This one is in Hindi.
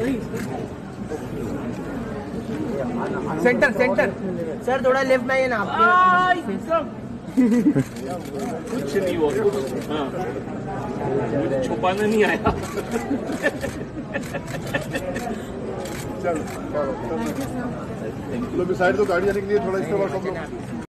सेंटर सेंटर सर, थोड़ा लेफ्ट में ना आपके। कुछ नहीं हुआ, हाँ मुझे छुपाना नहीं आया। चलो चलो, साइड तो गाड़ी आने के लिए थोड़ा इसके बाद